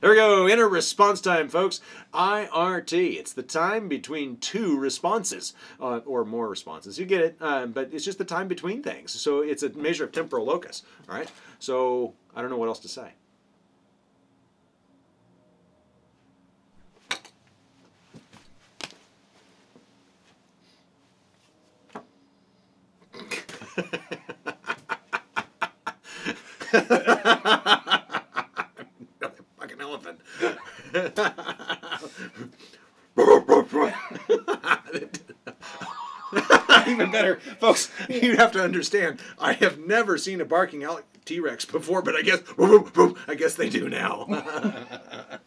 Here we go, Interresponse Time, folks. IRT. It's the time between two responses, or more responses. You get it, but it's just the time between things. So it's a measure of temporal locus, all right? So I don't know what else to say. Fucking elephant. Even better, folks, you have to understand, I have never seen a barking T-Rex before, but I guess they do now.